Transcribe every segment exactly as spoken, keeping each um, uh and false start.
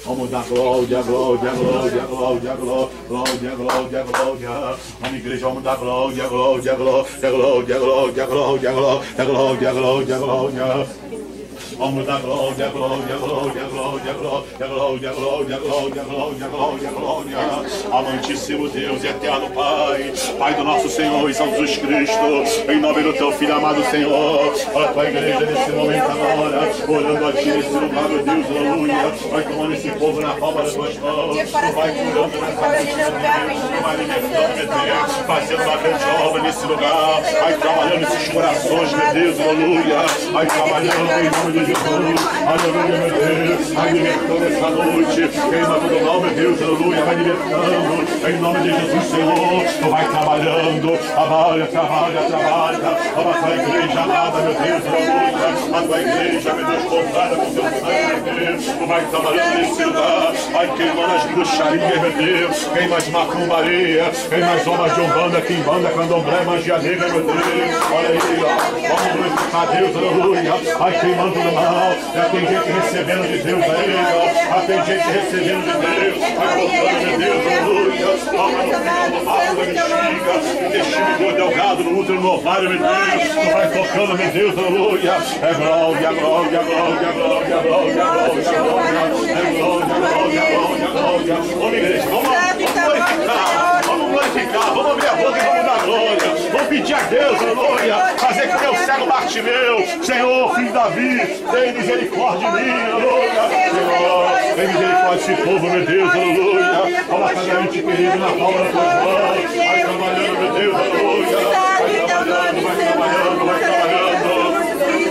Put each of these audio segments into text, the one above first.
Vamos dar glória, glória, glória, glória, glória, glória, glória. Vamos, igreja, vamos dar glória, glória, glória, glória, glória, glória, glória, glória, glória. Vamos dar glória, glória, glória, glória, glória, glória, glória, glória, glória, glória, glória. Amantíssimo Deus e eterno Pai, Pai do nosso Senhor Jesus Cristo, em nome do teu Filho amado Senhor, olha a tua igreja nesse momento agora, orando a ti nesse lugar, meu Deus, aleluia. Vai tomando esse povo na palma das tuas mãos, vai curando nessa noite, vai libertando, fazendo uma grande obra nesse lugar, vai trabalhando esses corações, meu Deus, aleluia. Vai trabalhando em nome de Jesus, aleluia, meu Deus, vai libertando essa noite, queima todo mal, meu Deus, aleluia, vai libertando, em nome de Jesus, Senhor, tu vai trabalhando, trabalha, trabalha, trabalha, a tua igreja amada, meu Deus, aleluia, a tua igreja, meu Deus, comprada com teu sangue, meu Deus, tu vai trabalhando nesse lugar, vai queimando as bruxarias, meu Deus, queima as macumbaria, queima as obras de umbanda, quimbanda, candomblé, magia negra, meu Deus, olha aí, ó, vamos glorificar Deus, aleluia, vai queimando do mal, já tem gente recebendo de Deus aí, ó, já tem gente recebendo de Deus, vai tocando de Deus, aleluia, toma no final do barro da bexiga, intestino do delgado, no útero, no ovário, meu Deus, tu vai tocando, meu Deus, aleluia, é glória, glória, glória, glória, glória, glória, glória, é glória, glória, glória, glória, vamos igreja, vamos glorificar, vamos glorificar, vamos abrir a boca e vamos dar glória, vamos pedir a Deus, aleluia, fazer que teu cego Bartimeu, Senhor, filho de Davi, tem misericórdia de mim, aleluia, Senhor, tem misericórdia desse povo, meu Deus, aleluia, coloca cada ente querido na palma das tuas mãos, vai trabalhando, meu Deus, aleluia, vai trabalhando, vai trabalhando, vai trabalhando,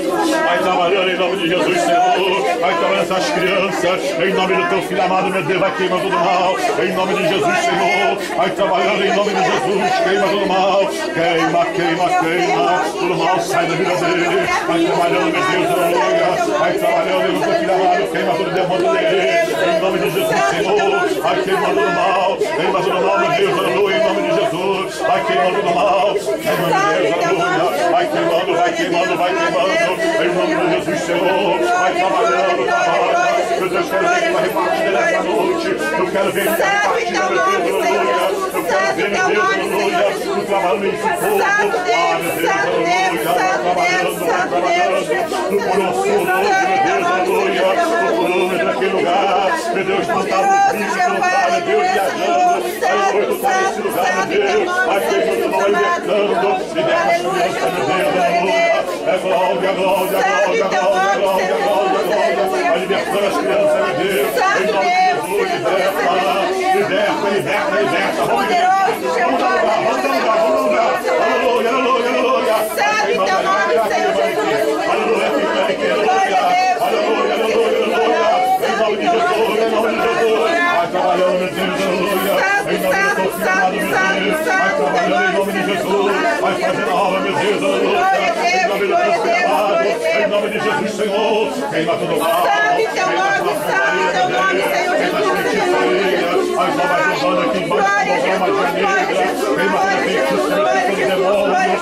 vai trabalhando em nome de Jesus, Senhor, vai trabalhando essas crianças, em nome do teu Filho amado, meu Deus, vai queimando todo mal, em nome de Jesus, Senhor, vai trabalhando em nome de Jesus, queima todo mal, queima, queima, queima, todo mal sai da vida dele, vai trabalhando, meu Deus, aleluia, vai trabalhando em nome do teu Filho amado, queima todo demônio dele, em nome de Jesus, Senhor, vai queimando todo mal, queima todo mal, meu Deus, aleluia, em nome de Jesus, vai queimando todo mal, queima, meu Deus, aleluia, vai queimando, vai queimando, vai queimando, em nome de Jesus, Senhor, vai trabalhando, trabalha, meu Deus, quero ver uma repartida nessa noite, eu quero ver muita repartida, meu Deus, aleluia, eu quero ver, meu Deus, aleluia, tu trabalhando nesse povo, ah, meu Deus, aleluia, trabalhando, vai trabalhando, no coração hoje, meu Deus, aleluia, no coração naquele lugar, meu Deus, tu tá no vídeo, tu tá, meu Deus, viajando, aleluia, tu tá nesse lugar, meu Deus, vai queimando, vai libertando, liberta as crianças, meu Deus, aleluia, é glória, glória, glória, glória, glória, glória, glória, vai libertando as crianças, meu Deus, em nome de Jesus, liberta, liberta, liberta, liberta, vamos libertar, vamos dar lugar, vamos dar lugar, vamos dar lugar, aleluia, aleluia, aleluia, Santo teu nome, Senhor Jesus, aleluia, aleluia, aleluia, aleluia, em nome de Jesus, em nome de Jesus, vai trabalhando, meu Deus, aleluia, em nome do teu Filho amado, meu Deus, vai trabalhando em nome de Jesus, vai fazendo a obra, meu Deus, aleluia, em nome do teu Filho amado, em nome de Jesus, Senhor, queima todo mal, Santo teu nome, Santo teu nome, Senhor Jesus, as obras de banda que embaixo da magia negra, queima todo feitiço, todo demônio,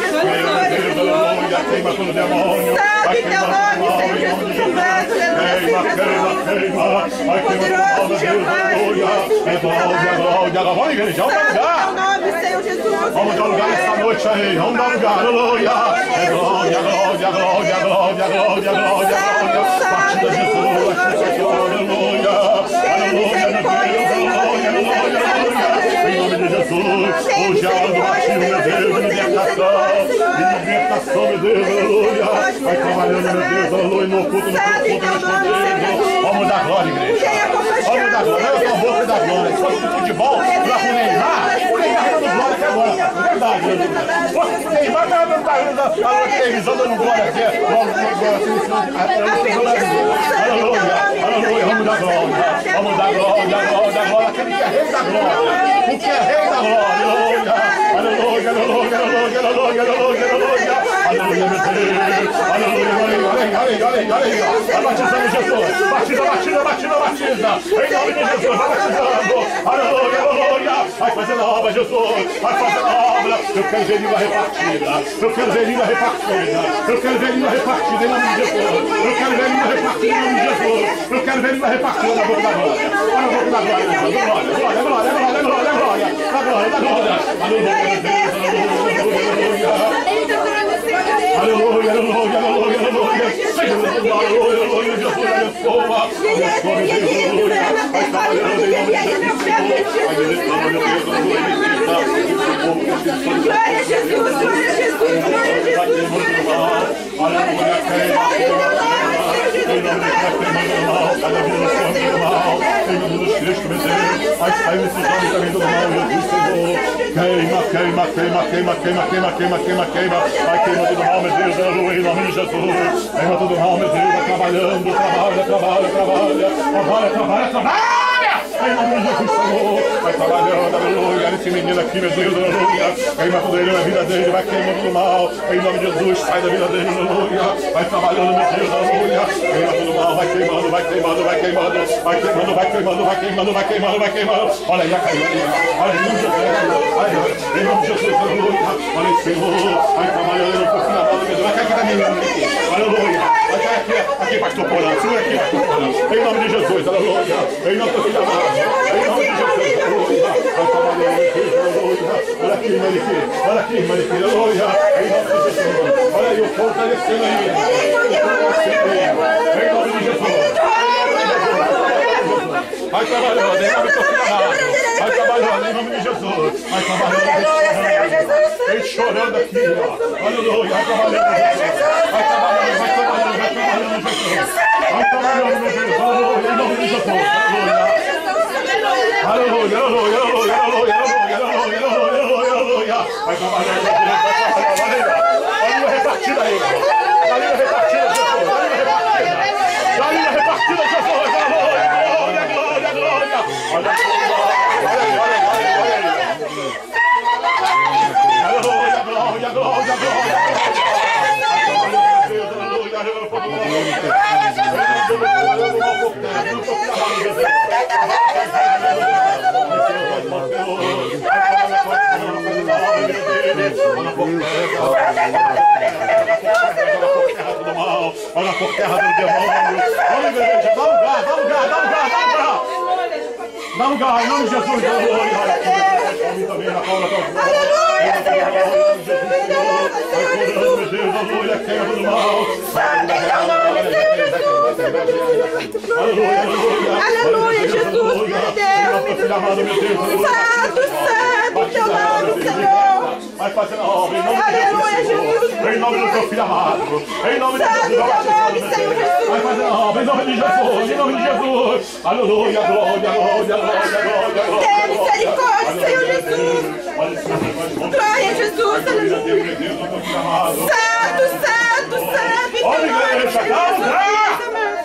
queima todo demônio, vai queimar todo mal, em nome de Jesus, queima, queima, queima, vai queimar todo mal, meu Deus, aleluia, é glória, glória, vamos igreja, vamos dar lugar, vamos dar lugar essa noite aí, vamos dar lugar, aleluia, é glória, glória, glória, glória, glória, glória, partida de Jesus, partida de aleluia, aleluia, meu Deus, aleluia, aleluia, aleluia, em nome de Jesus, hoje é a hora do batismo, meu Deus, libertação, libertação, meu Deus, aleluia, vai trabalhando, meu Deus, aleluia, no culto, no culto, respondendo, vamos dar glória, igreja, vamos dar glória, eu sou boca da glória, se fosse futebol, lá pro Neymar, o Neymar tá dando glória aqui agora, é verdade, meu Deus, o Neymar tá dando a televisão dando glória aqui, aleluia, aleluia, vamos dar glória, vamos dar glória, glória, glória, aquele que é rei da glória, o que é rei da glória, aleluia, aleluia, aleluia, aleluia, aleluia, aleluia, aleluia, aleluia, meu Deus, aleluia, olha aí, olha aí, olha aí, olha aí, vai batizando Jesus, batiza, batiza, batiza, batiza, em nome de Jesus, vai batizando. Aleluia, aleluia. Vai fazendo a obra, Jesus. Vai fazendo a obra. Eu quero ver língua repartida. Eu quero ver língua repartida. Eu quero ver língua repartida em nome de Jesus. Eu quero ver língua repartida em nome de Jesus. Eu quero ver língua repartida na boca da glória. Na boca da glória, glória, glória, glória, glória, glória, glória, glória. Da glória, da glória. Aleluia, aleluia, aleluia, aleluia, aleluia. Senhor, aleluia, aleluia, Jesus, abençoa. Abençoa, aleluia. Vai trabalhando em nome de Jesus. Glória a Jesus, glória a Jesus, glória a Jesus, glória a Jesus. Aleluia, em nome de cada vida do mal, em nome dos Cristo, meu Deus, vai sair desse jovem também do mal, Jesus, Senhor. Queima, queima, queima, queima, queima, queima, queima, queima, queima. Vai queima todo mal, meu Deus, aleluia, em nome de Jesus. Queima todo mal, meu Deus, vai trabalhando, trabalha, trabalha, trabalha, trabalha, trabalha, trabalha. Em nome de Jesus, Senhor, vai trabalhando, aleluia, esse menino aqui, meu Deus, aleluia, queima tudo ele na vida dele, vai queimando do mal, em nome de Jesus, sai da vida dele, aleluia, vai trabalhando, meu Deus, aleluia, queima tudo mal, vai queimando, vai queimando, vai queimando, vai queimando, vai queimando, vai queimando, vai queimando, vai queimando, olha aí a caída, aleluia, em nome de Jesus, aleluia, olha aí, Senhor, vai trabalhando, por fim, amado, meu Deus, vai cair aqui da minha aqui, aleluia, vai cair aqui, aqui, pastor Porã, segura aqui, pastor Porã, em nome de Jesus, aleluia, em nome do filho amado. Em nome de Jesus, aleluia. Vai trabalhando, aleluia. Olha aqui, irmã de filho. Olha aqui, irmã de filho, aleluia. Em nome de Jesus. Olha aí, o fogo está descendo aí. Em nome de Jesus. Vai trabalhando, em nome do filho amado. Vai trabalhando, em nome de Jesus. Vai trabalhando. Vem chorando aqui, ó. Aleluia. Vai trabalhando, Jesus. Vai trabalhando, vai trabalhando, vai trabalhando, Jesus. Vai trabalhando, meu Deus. Aleluia, em nome de Jesus. Aleluia. Aleluia, aleluia, aleluia, aleluia, aleluia, aleluia, aleluia, aleluia. Vai trabalhando, vai trabalhando. Olha a repartida aí. Olha a repartida, Jesus. Olha a repartida. Olha a repartida, Jesus. Aleluia, glória, glória. Olha a glória, olha, olha, olha, olha. Aleluia, glória, glória, glória. Olha por terra do demônio. Olha, igreja, dá lugar, dá lugar, dá lugar, dá lugar. Dá lugar, em nome de Jesus. Aleluia. Aleluia, Senhor Jesus. Meu Deus, aleluia, queima do mal. Santo é teu nome, Senhor Jesus. Aleluia, aleluia. Aleluia, Jesus, meu Deus. Santo, santo teu nome, Senhor. Vai fazendo a obra, em nome de Jesus. Em nome do teu filho amado. Em nome de Jesus. Vai fazendo a obra, em nome de Jesus. Em nome de Jesus. Aleluia, glória, glória, glória, glória. Tem misericórdia, Senhor Jesus. Glória a Jesus, aleluia. Santo, santo, santo. Olha, igreja, dá lugar.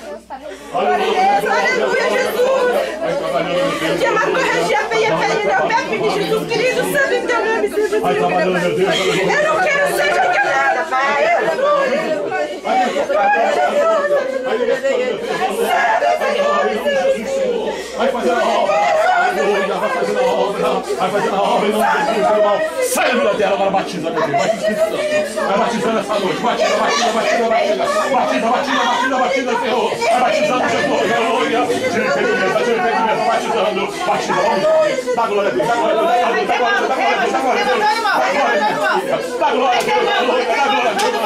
Aleluia, Jesus. Que uma corregia feia, feia, não pede de Jesus, querido, santo em teu nome, Senhor Jesus. Eu não quero ser enganada, Pai. Aleluia. Vai fazendo a obra. Aleluia, vai fazendo a obra. Vai fazendo a obra em nome de Jesus, irmão. Sai da vida dela, agora batiza, meu Deus. Vai batizando essa noite. Batiza, batiza, batiza, batiza. Batiza, batiza, batiza, batiza, Senhor. Vai batizando, Jesus. Aleluia. Tira o impedimento, tira o impedimento. Batizando. Batiza. Dá glória a Deus, dá glória a Deus, dá glória a Deus, dá glória a Deus, dá glória a Deus. Dá glória a Deus, aleluia, dá glória a Deus,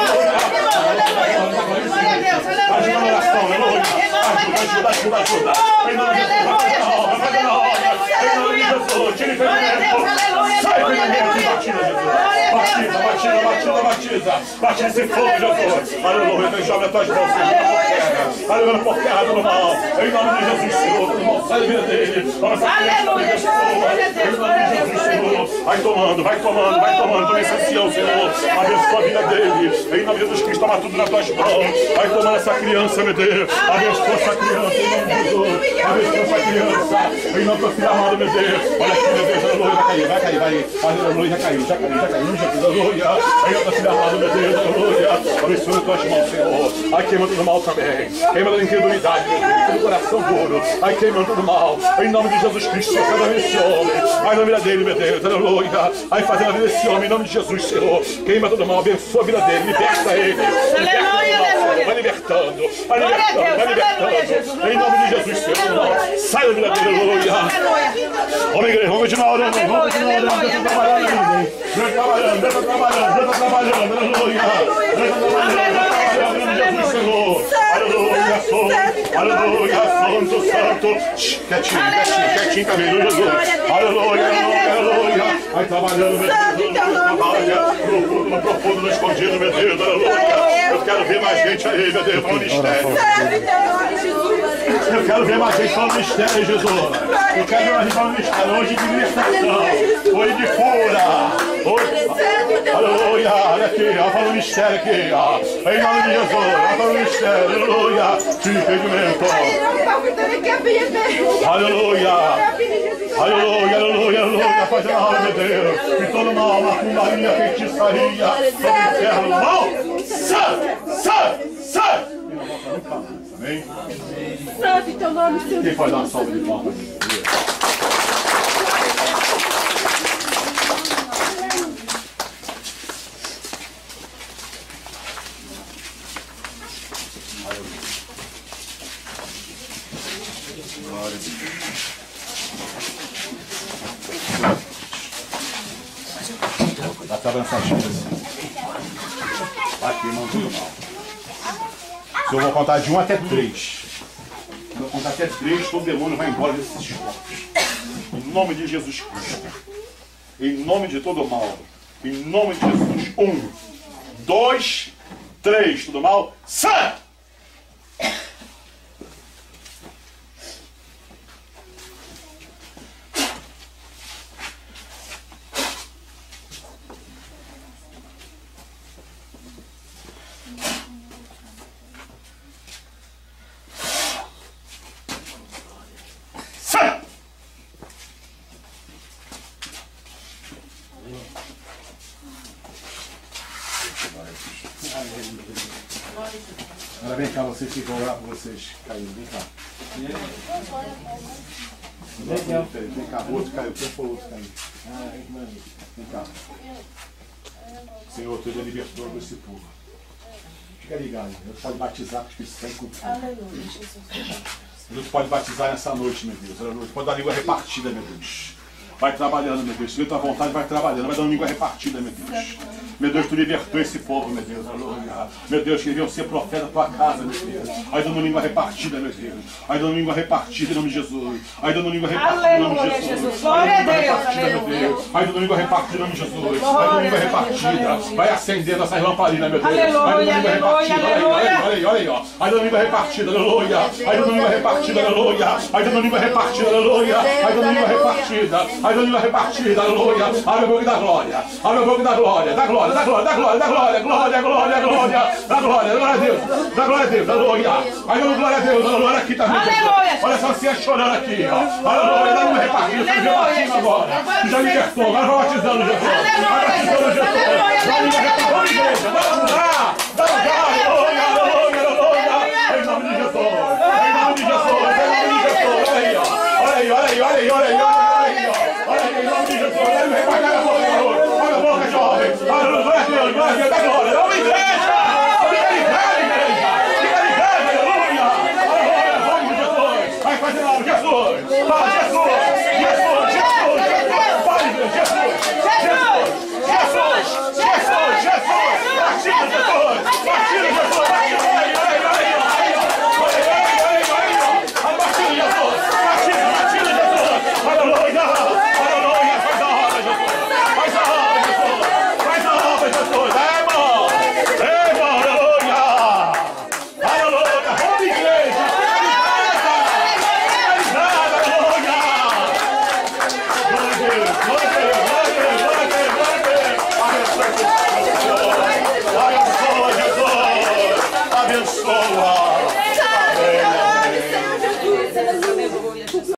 aleluia. Ajuda a oração, aleluia. Ajuda, ajuda, ajuda. Em nome de Jesus, vai na obra, vai na obra. Em nome de Jesus, tira o impedimento. Sai o impedimento e batiza, Jesus. Batiza, batiza, batiza, batiza. Batiza esse fogo, Jesus. Aleluia, Deus, joga as tuas mãos, Senhor. Aleluia, por terra do mal. Em nome de Jesus, Senhor. Todo mal sai da vida dele. Aleluia, Jesus. Em nome de Jesus, Senhor. Vai tomando, vai tomando, vai tomando. Toma esse ancião, Senhor. Abençoa a vida dele. Em nome de Jesus Cristo, toma tudo nas tuas mãos. Vai tomando essa criança, meu Deus. Abençoa essa criança, em nome de Jesus. Abençoa essa criança. Deus. Em nome do Filho amado, meu Deus. Olha aqui, meu Deus, aleluia. Vai cair, vai cair, vai cair. Aleluia, já caiu, já caiu, já caiu. Jesus, aleluia. Em nome do Filho amado, meu Deus, aleluia. Abençoa tuas mãos, Senhor. Ai, queima tudo mal também. Queima da incredulidade, meu Deus. Todo coração duro. Ai, queima tudo mal. Em nome de Jesus Cristo, Senhor, cada esse homem. Ai, na vida dele, meu Deus, aleluia. Ai, fazendo a vida desse homem, em nome de Jesus, Senhor. Queima tudo mal, abençoa a vida dele, liberta ele. Liberta, vai libertando, vai libertando, vai libertando. Em nome de Jesus, Senhor. Sai da vida dele, aleluia. Vamos, igreja, vamos continuar orando, vamos continuar orando. Deus está trabalhando, Deus está trabalhando, Deus está trabalhando, Deus está trabalhando, aleluia. Deus está trabalhando, em nome de Jesus, Senhor. Aleluia, Santo, aleluia, Santo, Santo. Quietinho, quietinho, quietinho também, Jesus. Aleluia, aleluia, aleluia. Vai trabalhando, meu Deus, trabalha no profundo, no profundo, no escondido, meu Deus, aleluia. Eu quero ver mais gente aí, meu Deus, no mistério. Eu quero ver mais gente no mistério, Jesus. Eu quero ver mais gente no mistério, hoje de libertação, hoje de cura. Hoje, aleluia, olha aqui, olha para o mistério aqui, ó. Em nome de Jesus, olha para o mistério, aleluia. De impedimento. Aleluia. Aleluia, aleluia, aleluia. Faz a alma, meu Deus. E todo mal, macumbaria, feitiçaria, todo inferno, mal. Sai, sai, sai. Amém? Santo, teu nome, Senhor. Quem pode dar uma salva de palmas? Glória a Deus. Vai estar avançadinho assim. Aqui, irmão, tudo mal. Se eu vou contar de um até três. Se eu vou contar até três, todo demônio vai embora desses corpos. Em nome de Jesus Cristo. Em nome de todo mal. Em nome de Jesus. Um, dois, três. Tudo mal? Sai! Agora vem cá, vocês que vão orar por vocês caíram, vem cá. Vem cá, o outro caiu, quem foi o outro caiu? Vem cá. Senhor, tu já libertou esse povo. Fica ligado, Deus pode batizar com o Espírito Santo com fogo. Aleluia, Jesus. Deus pode batizar nessa noite, meu Deus. Deus pode dar língua repartida, meu Deus. Vai trabalhando, meu Deus. Se tua vontade, vai trabalhando. Vai dando língua repartida, meu Deus. Meu Deus, tu libertou esse povo, meu Deus. Aleluia. Meu Deus, que deviam ser profeta da tua casa, meu Deus. Aí dando língua repartida, meu Deus. Aí dando língua repartida em nome de Jesus. Aí dando língua repartida em nome de Jesus. Glória a Deus. Aí dando língua repartida em nome de Jesus. Aí dando língua repartida. Vai acendendo essas lamparinas, meu Deus. Aí dando língua repartida. Olha aí, olha aí, ó. Aí dando língua repartida, aleluia. Aí dando língua repartida, aleluia. Aí dando língua repartida, aleluia. Aí dando língua repartida. Aí dando língua repartida, aleluia. Abre o boca da glória. Abre o boca da glória. Da glória. Da glória, da glória, da glória, glória, glória, glória, da glória, glória a Deus, da glória a Deus, aleluia. Aí, glória a Deus, aleluia, aqui também. Olha só você chorando aqui, ó. Aleluia, dá uma repartida, você já batinho agora. Já libertou, agora vai batizando Jesus. Vai batizando Jesus. Dá uma repartida, igreja, dá lugar, dá lugar, aleluia, aleluia, aleluia. Em nome de Jesus, em nome de Jesus, em nome de Jesus, olha aí, ó. Olha aí, olha aí, olha aí, olha aí, olha aí, ó. Olha aí, em nome de Jesus, olha aí, repartir a boca, garoto. Olha a boca, jovem. Glória a Deus, glória a Deus, da glória. Dá uma igreja. Fica ligado, igreja. Fica ligado, aleluia. Aleluia, em nome de Jesus. Vai fazer algo, Jesus. Fala, Jesus.